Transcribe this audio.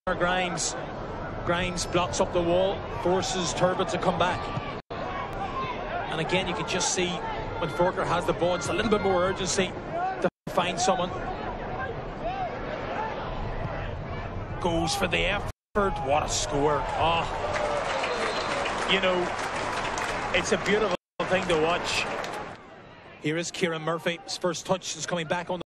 Grimes. Grimes blocks up the wall, forces Turbot to come back. And again, you can just see when Forker has the ball, it's a little bit more urgency to find someone. Goes for the effort. What a score. Oh, you know, it's a beautiful thing to watch. Here is Kieran Murphy. His first touch is coming back on